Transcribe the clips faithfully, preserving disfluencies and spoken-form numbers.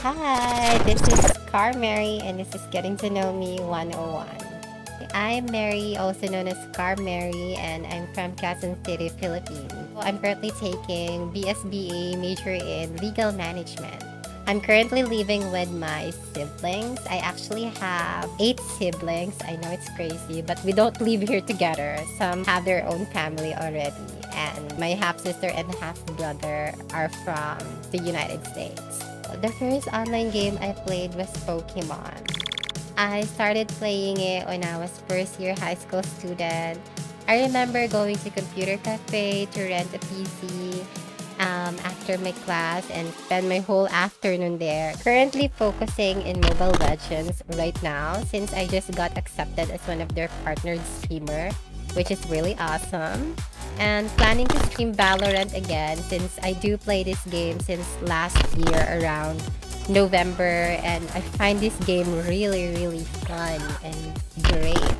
Hi, this is Car Mary, and this is Getting to Know Me one oh one. I'm Mary, also known as Car Mary, and I'm from Quezon City, Philippines. I'm currently taking B S B A major in legal management. I'm currently living with my siblings. I actually have eight siblings. I know it's crazy, but we don't live here together. Some have their own family already. And my half-sister and half-brother are from the United States. The first online game I played was Pokemon. I started playing it when I was first year high school student. I remember going to computer cafe to rent a P C um, after my class and spend my whole afternoon there. Currently focusing in Mobile Legends right now since I just got accepted as one of their partnered streamer, which is really awesome. And planning to stream Valorant again since I do play this game since last year around November, and I find this game really really fun and great.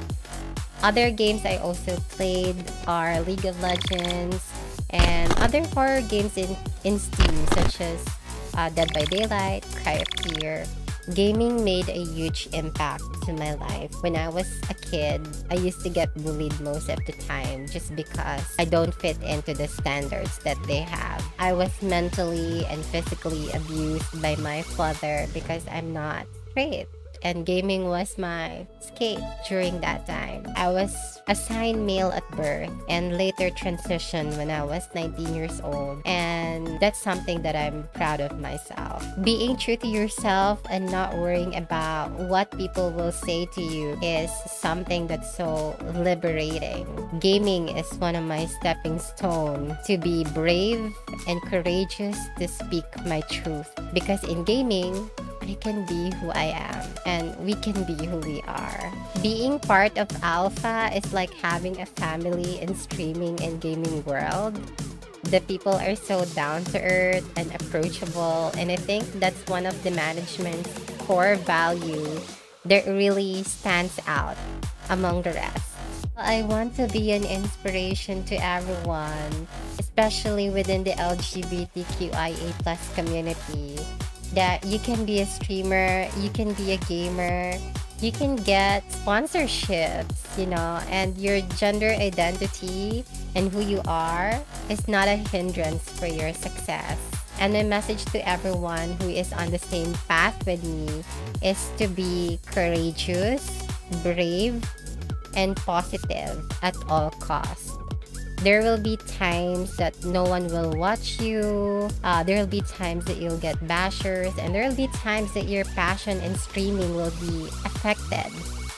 Other games I also played are League of Legends and other horror games in, in Steam such as uh, Dead by Daylight, Cry of Fear. Gaming made a huge impact to my life. When I was a kid, I used to get bullied most of the time just because I don't fit into the standards that they have. I was mentally and physically abused by my father because I'm not straight. And gaming was my escape during that time. I was assigned male at birth and later transitioned when I was nineteen years old. And that's something that I'm proud of myself. Being true to yourself and not worrying about what people will say to you is something that's so liberating. Gaming is one of my stepping stones to be brave and courageous to speak my truth. Because in gaming, I can be who I am and we can be who we are. Being part of Alpha is like having a family in streaming and gaming world. The people are so down to earth and approachable, and I think that's one of the management's core value that really stands out among the rest. I want to be an inspiration to everyone, especially within the L G B T Q I A plus community. That you can be a streamer, you can be a gamer, you can get sponsorships, you know, and your gender identity and who you are is not a hindrance for your success. And my message to everyone who is on the same path with me is to be courageous, brave, and positive at all costs. There will be times that no one will watch you. Uh, there will be times that you'll get bashers. And there will be times that your passion in streaming will be affected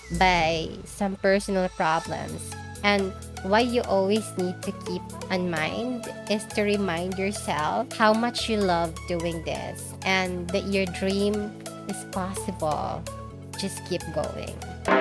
by some personal problems. And what you always need to keep in mind is to remind yourself how much you love doing this. And that your dream is possible. Just keep going.